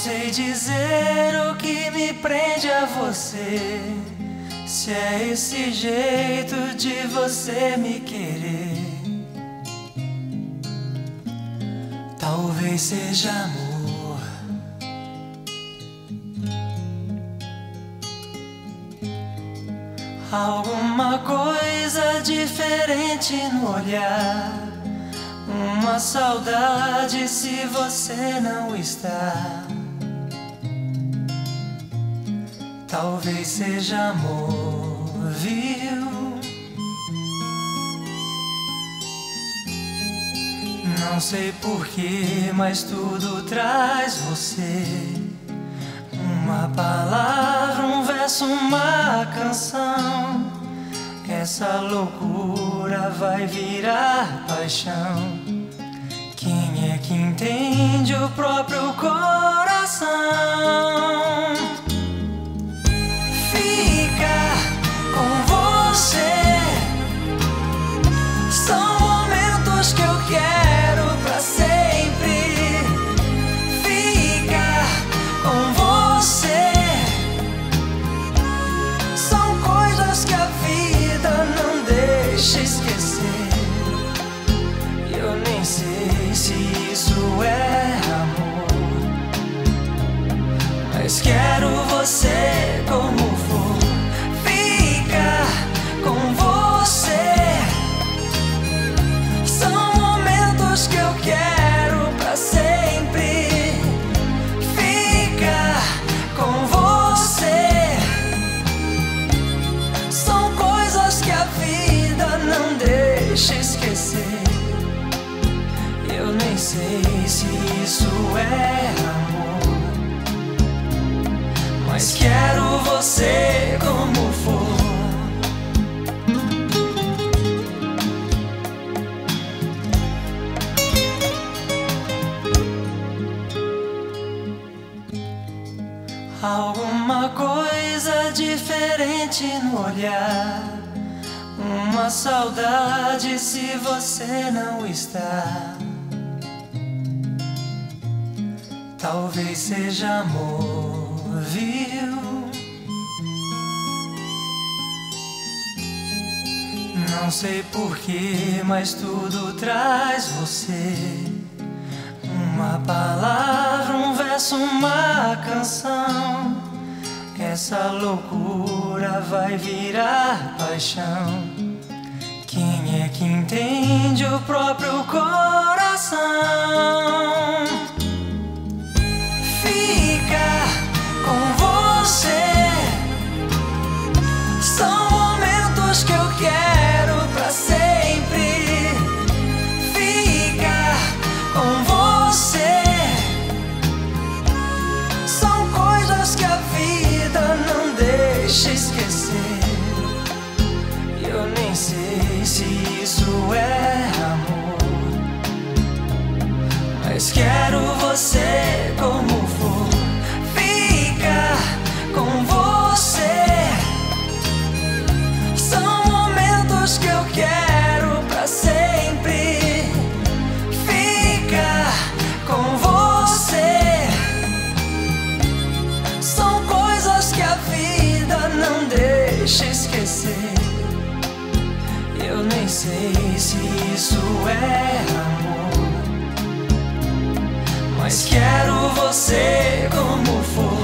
sei dizer o que me prende a você, se é esse jeito de você me querer. Talvez seja amor, alguma coisa diferente no olhar, uma saudade se você não está. Talvez seja amor, viu? Não sei porquê, mas tudo traz você. Uma palavra, um verso, uma canção. Essa loucura vai virar paixão. Quem é que entende o próprio coração? Ficar com você são momentos que eu quero pra sempre. Ficar com você são coisas que a vida não deixa esquecer. Eu nem sei se isso é amor, mas quero você como for. Ficar com você são momentos que eu quero pra sempre. Ficar com você são coisas que a vida não deixa esquecer. Eu nem sei se isso é amor, mas quero você como for. Alguma coisa diferente no olhar, uma saudade se você não está. Talvez seja amor, viu? Não sei porquê, mas tudo traz você. Uma palavra, um verso, uma canção. Essa loucura vai virar paixão. Quem é que entende o próprio coração? Ficar com você são momentos que eu quero pra sempre. Ficar com você são coisas que a vida não deixa esquecer. Eu nem sei se isso é amor, mas quero você como for. Ficar com você são momentos que eu quero pra sempre. Ficar com você são coisas que a vida não deixa esquecer. Eu nem sei se isso é amor, mas quero você como for.